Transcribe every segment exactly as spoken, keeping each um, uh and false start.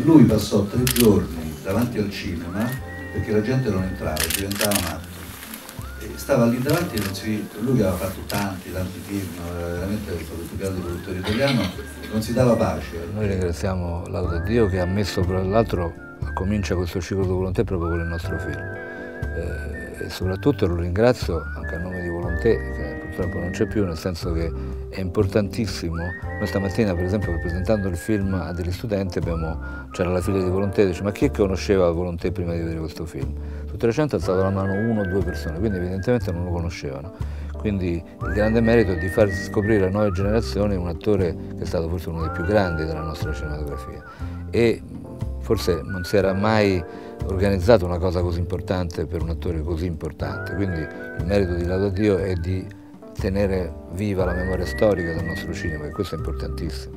lui passò tre giorni davanti al cinema perché la gente non entrava, diventava matto. E stava lì davanti e non si, lui aveva fatto tanti, tanti film, veramente è stato il più grande produttore italiano, non si dava pace. Noi ringraziamo Lauda Dio che ha messo, tra l'altro, comincia questo ciclo di Volonté proprio con il nostro film. Eh, e soprattutto lo ringrazio anche a nome di Volonté, che purtroppo non c'è più, nel senso che è importantissimo. Noi stamattina, per esempio, presentando il film a degli studenti, c'era la figlia di Volonté e dice: ma chi è che conosceva Volonté prima di vedere questo film? Su trecento alzavano la mano uno o due persone, quindi evidentemente non lo conoscevano. Quindi il grande merito è di far scoprire a nuove generazioni un attore che è stato forse uno dei più grandi della nostra cinematografia. E forse non si era mai organizzata una cosa così importante per un attore così importante, quindi il merito di Lauda Dio è di tenere viva la memoria storica del nostro cinema, e questo è importantissimo.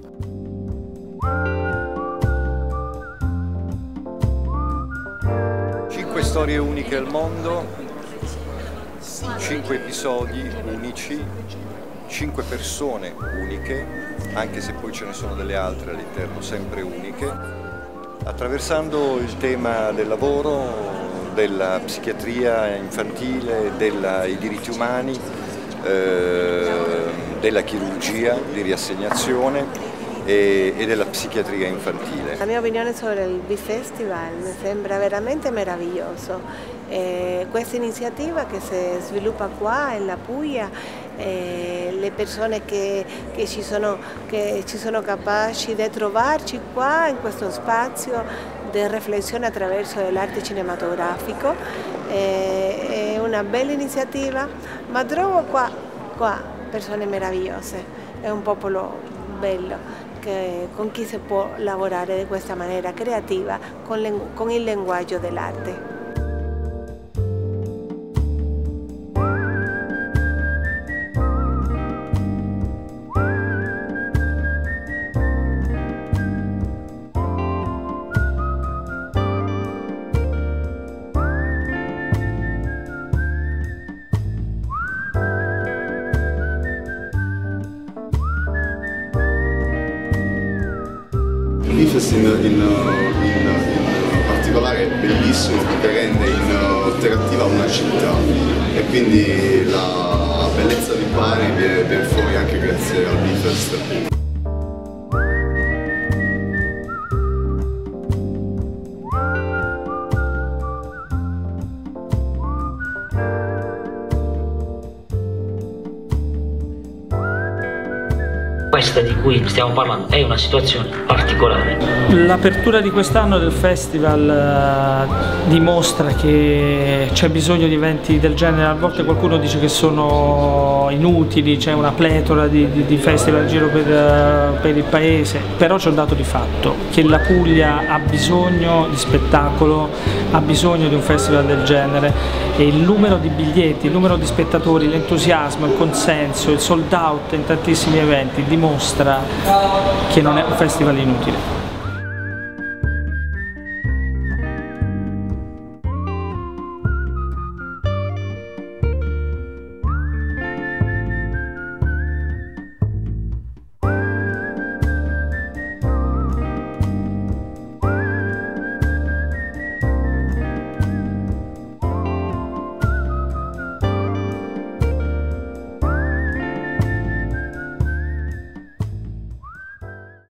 Cinque storie uniche al mondo, cinque episodi unici, cinque persone uniche, anche se poi ce ne sono delle altre all'interno, sempre uniche, attraversando il tema del lavoro, della psichiatria infantile, dei diritti umani, eh, della chirurgia di riassegnazione e, e della psichiatria infantile. La mia opinione sul B-Festival mi sembra veramente meraviglioso. Eh, questa iniziativa che si sviluppa qua in La Puglia, eh, le persone che, che, ci sono, che ci sono capaci di trovarci qua in questo spazio di riflessione attraverso l'arte cinematografica, eh, è una bella iniziativa, ma trovo qua, qua persone meravigliose, è un popolo bello che, con chi si può lavorare di questa maniera creativa con, con il linguaggio dell'arte. L'Ifest in, in, in, in particolare è bellissimo perché rende interattiva una città e quindi la bellezza di Bari viene, viene fuori anche grazie al Bifest. Questa di cui stiamo parlando è una situazione particolare. L'apertura di quest'anno del festival uh, dimostra che c'è bisogno di eventi del genere. A volte qualcuno dice che sono inutili, c'è una pletora di, di, di festival in giro per, uh, per il paese, però c'è un dato di fatto, che la Puglia ha bisogno di spettacolo, ha bisogno di un festival del genere, e il numero di biglietti, il numero di spettatori, l'entusiasmo, il consenso, il sold out in tantissimi eventi dimostra che non è un festival inutile.